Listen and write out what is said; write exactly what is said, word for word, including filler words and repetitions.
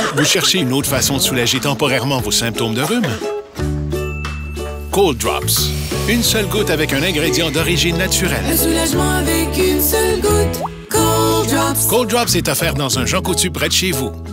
Vous cherchez une autre façon de soulager temporairement vos symptômes de rhume? Cold Drops. Une seule goutte avec un ingrédient d'origine naturelle. Un soulagement avec une seule goutte. Cold Drops. Cold Drops est offert dans un Jean Coutu près de chez vous.